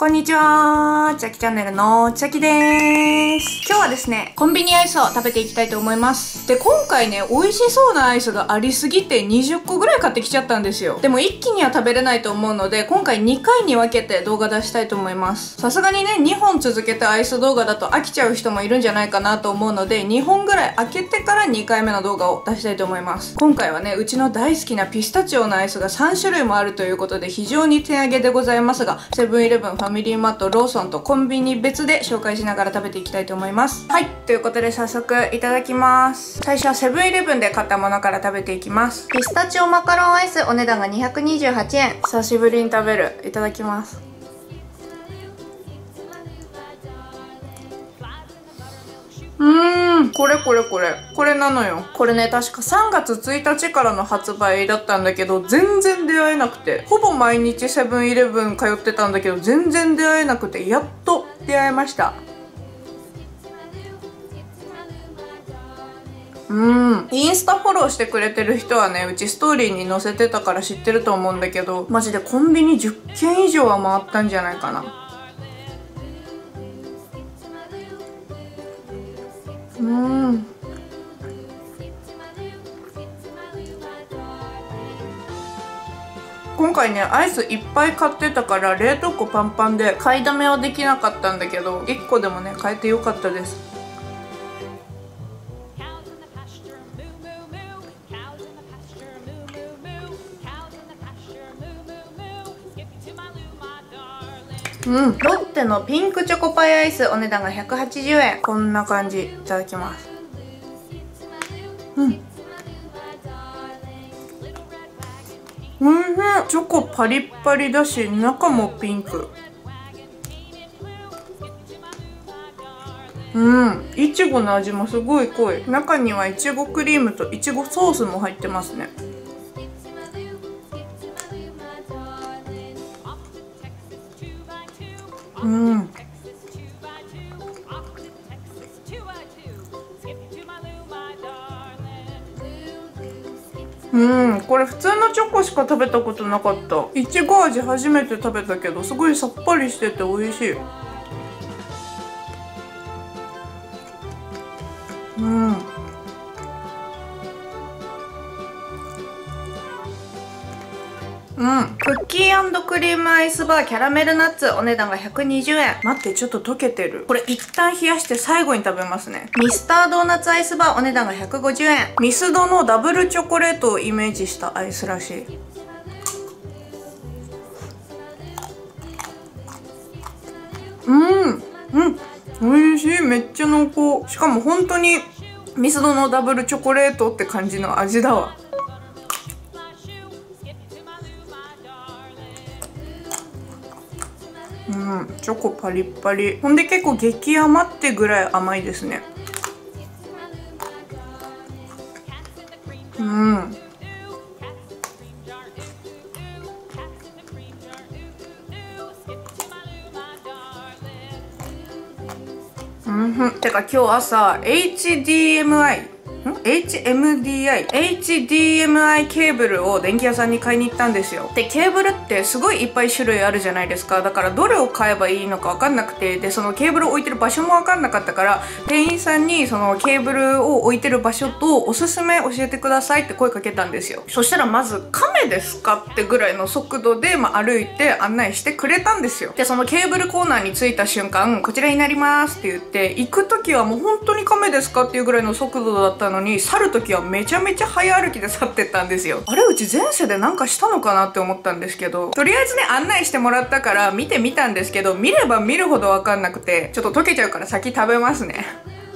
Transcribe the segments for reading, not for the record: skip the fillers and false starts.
こんにちは、ちゃきチャンネルのちゃきでーす。今日はですね、コンビニアイスを食べていきたいと思います。で、今回ね、美味しそうなアイスがありすぎて20個ぐらい買ってきちゃったんですよ。でも一気には食べれないと思うので、今回2回に分けて動画出したいと思います。さすがにね、2本続けてアイス動画だと飽きちゃう人もいるんじゃないかなと思うので、2本ぐらい開けてから2回目の動画を出したいと思います。今回はね、うちの大好きなピスタチオのアイスが3種類もあるということで、非常に手上げでございますが、セブンイレブン、ファミリーマート、ローソンとコンビニ別で紹介しながら食べていきたいと思います。はい、ということで早速いただきます。最初はセブンイレブンで買ったものから食べていきます。ピスタチオマカロンアイス、お値段が228円。久しぶりに食べる。いただきます。これなのよ。これね、確か3月1日からの発売だったんだけど、全然出会えなくて、ほぼ毎日セブンイレブン通ってたんだけど、全然出会えなくて、やっと出会えました。インスタフォローしてくれてる人はね、うちストーリーに載せてたから知ってると思うんだけど、マジでコンビニ10軒以上は回ったんじゃないかな。今回ね、アイスいっぱい買ってたから冷凍庫パンパンで買いだめはできなかったんだけど、1個でもね買えてよかったです。ロッテのピンクチョコパイアイス、お値段が180円。こんな感じ。いただきます。おいしい。チョコパリッパリだし、中もピンク。いちごの味もすごい濃い。中にはいちごクリームといちごソースも入ってますね。これ普通のチョコしか食べたことなかった。いちご味初めて食べたけど、すごいさっぱりしてて美味しい。クッキー&クリームアイスバーキャラメルナッツ、お値段が120円。待って、ちょっと溶けてる。これ一旦冷やして最後に食べますね。ミスタードーナツアイスバー、お値段が150円。ミスドのダブルチョコレートをイメージしたアイスらしい。美味しい。めっちゃ濃厚。しかも本当にミスドのダブルチョコレートって感じの味だわ。チョコパリッパリ。ほんで結構激甘ってぐらい甘いですね。てか今日朝 HDMI ケーブルを電気屋さんに買いに行ったんですよ。で、ケーブルってすごいいっぱい種類あるじゃないですか。だからどれを買えばいいのか分かんなくて、で、そのケーブルを置いてる場所も分かんなかったから、店員さんにそのケーブルを置いてる場所とおすすめ教えてくださいって声かけたんですよ。そしたらまず、亀ですかってぐらいの速度で、歩いて案内してくれたんですよ。で、そのケーブルコーナーに着いた瞬間、こちらになりますって言って、行く時はもう本当に亀ですかっていうぐらいの速度だったのに、去る時はめちゃめちゃ早歩きで去ってったんですよ。あれ、うち前世でなんかしたのかなって思ったんですけど、とりあえずね、案内してもらったから見てみたんですけど、見れば見るほどわかんなくて、ちょっと溶けちゃうから先食べますね。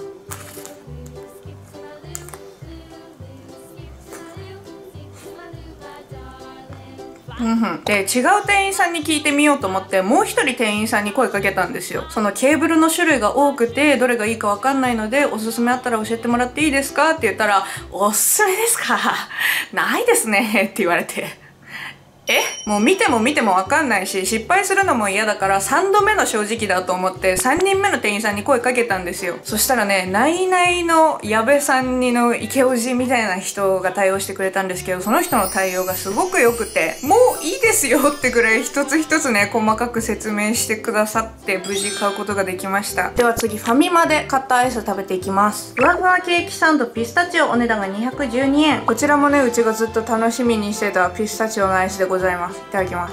で、違う店員さんに聞いてみようと思って、もう一人店員さんに声かけたんですよ。そのケーブルの種類が多くて、どれがいいかわかんないので、おすすめあったら教えてもらっていいですかって言ったら、おすすめですかないですねって言われて。 もう見ても見てもわかんないし、失敗するのも嫌だから3度目の正直だと思って3人目の店員さんに声かけたんですよ。そしたらね、ナイナイの矢部さんにのイケオジみたいな人が対応してくれたんですけど、その人の対応がすごく良くて、もういいですよってぐらい一つ一つね、細かく説明してくださって無事買うことができました。では次、ファミマで買ったアイス食べていきます。ふわふわケーキサンドピスタチオ、お値段が212円。こちらもね、うちがずっと楽しみにしてたピスタチオのアイスでございます。いただきます。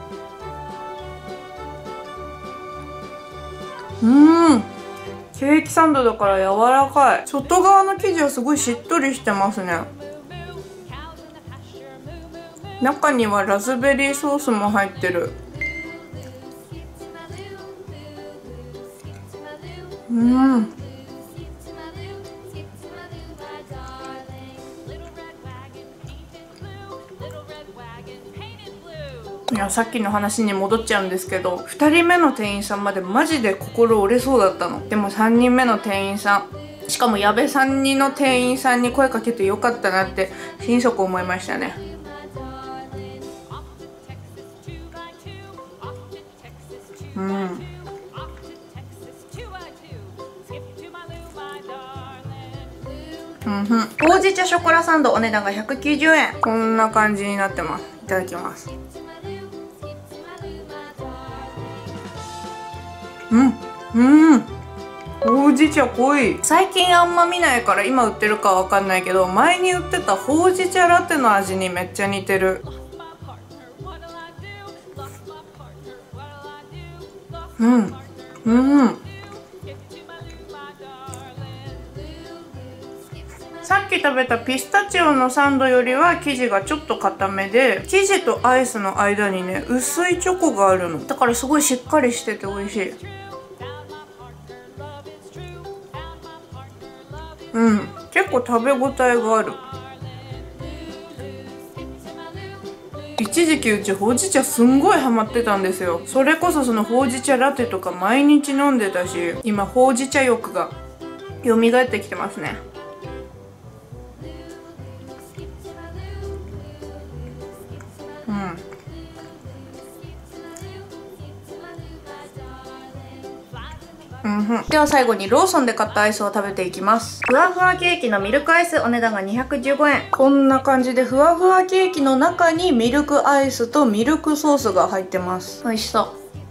ケーキサンドだから柔らかい。外側の生地はすごいしっとりしてますね。中にはラズベリーソースも入ってる。いや、さっきの話に戻っちゃうんですけど、2人目の店員さんまでマジで心折れそうだったの。でも3人目の店員さん、しかも矢部さんにの店員さんに声かけてよかったなって心底思いましたね。ほうじ茶ショコラサンド、お値段が190円。こんな感じになってます。いただきます。ほうじ茶濃い。最近あんま見ないから今売ってるかわかんないけど、前に売ってたほうじ茶ラテの味にめっちゃ似てる。さっき食べたピスタチオのサンドよりは生地がちょっと固めで、生地とアイスの間にね、薄いチョコがあるの。だからすごいしっかりしてて美味しい。結構食べ応えがある。一時期うちほうじ茶すんごいハマってたんですよ。それこそそのほうじ茶ラテとか毎日飲んでたし、今ほうじ茶欲が蘇ってきてますね。では最後にローソンで買ったアイスを食べていきます。ふわふわケーキのミルクアイス、お値段が215円。こんな感じでふわふわケーキの中にミルクアイスとミルクソースが入ってます。美味しそう。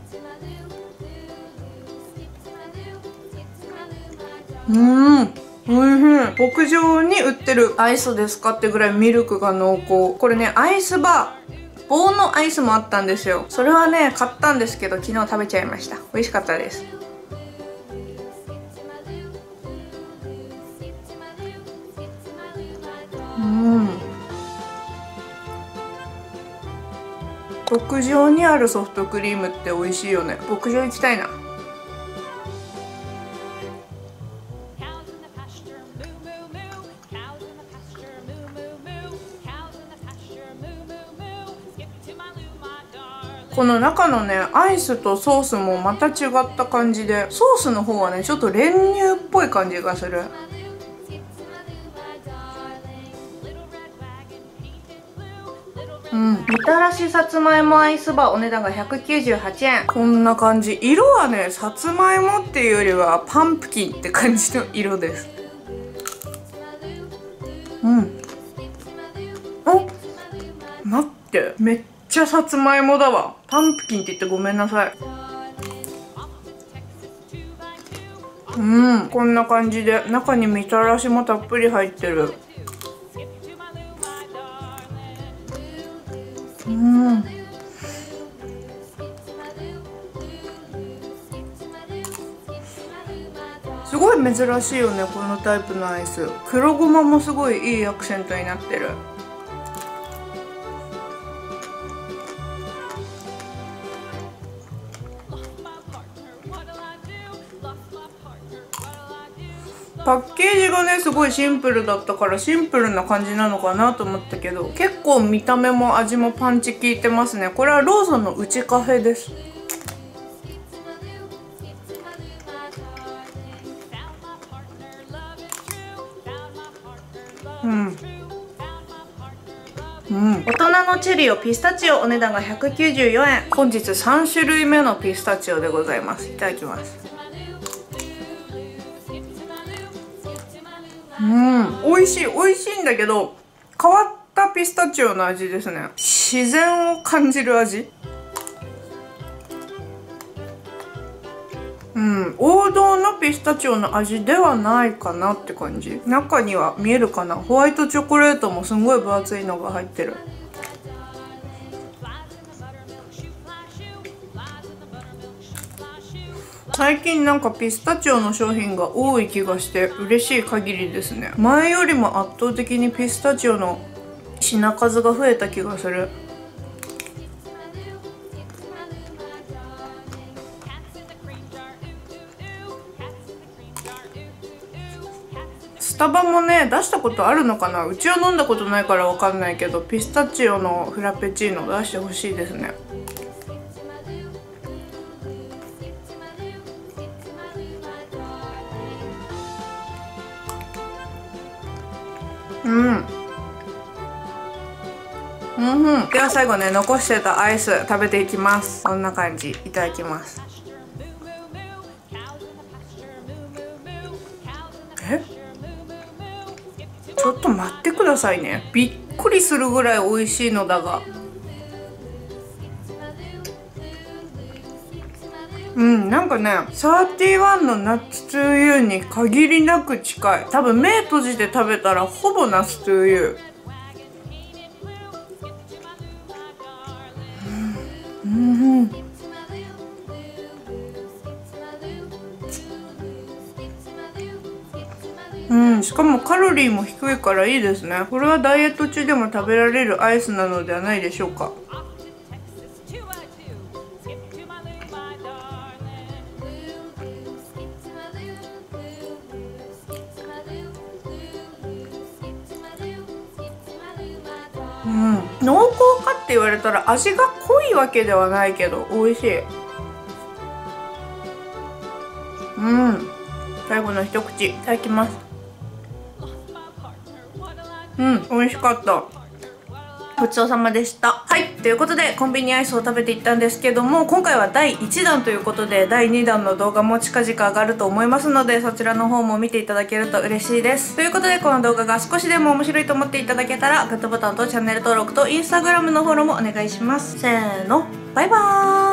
おいしい。牧場に売ってるアイスですかってぐらいミルクが濃厚。これね、アイスバー棒のアイスもあったんですよ。それはね、買ったんですけど昨日食べちゃいました。美味しかったです。牧場にあるソフトクリームって美味しいよね。牧場行きたいな。この中のね、アイスとソースもまた違った感じで、ソースの方はね、ちょっと練乳っぽい感じがする。みたらしさつまいもアイスバー、お値段が198円。こんな感じ。色はね、さつまいもっていうよりはパンプキンって感じの色です。待って、めっちゃさつまいもだわ。パンプキンって言ってごめんなさい。こんな感じで中にみたらしもたっぷり入ってる。すごい珍しいよね、このタイプのアイス。黒ごまもすごいいいアクセントになってる。パッケージがね、すごいシンプルだったからシンプルな感じなのかなと思ったけど、結構見た目も味もパンチ効いてますね。これはローソンのうちカフェです。 大人のチェリオピスタチオ、お値段が194円。本日3種類目のピスタチオでございます。いただきます。美味しいんだけど、変わったピスタチオの味ですね。自然を感じる味。王道のピスタチオの味ではないかなって感じ。中には見えるかな、ホワイトチョコレートもすんごい分厚いのが入ってる。最近なんかピスタチオの商品が多い気がして嬉しい限りですね。前よりも圧倒的にピスタチオの品数が増えた気がする。スタバもね出したことあるのかな。うちは飲んだことないからわかんないけど、ピスタチオのフラペチーノ出してほしいですね。では最後ね、残してたアイス食べていきます。こんな感じ。いただきます。ちょっと待ってくださいね。びっくりするぐらい美味しいのだが、なんかね、31のナッツトゥーユーに限りなく近い。多分目閉じて食べたらほぼナッツトゥーユー。しかもカロリーも低いからいいですね。これはダイエット中でも食べられるアイスなのではないでしょうか。濃厚かって言われたら味が濃いわけではないけど美味しい。最後の一口いただきます。美味しかった。ごちそうさまでした。はい、ということでコンビニアイスを食べていったんですけども、今回は第1弾ということで第2弾の動画も近々上がると思いますので、そちらの方も見ていただけると嬉しいです。ということで、この動画が少しでも面白いと思っていただけたらグッドボタンとチャンネル登録とインスタグラムのフォローもお願いします。せーの、バイバーイ。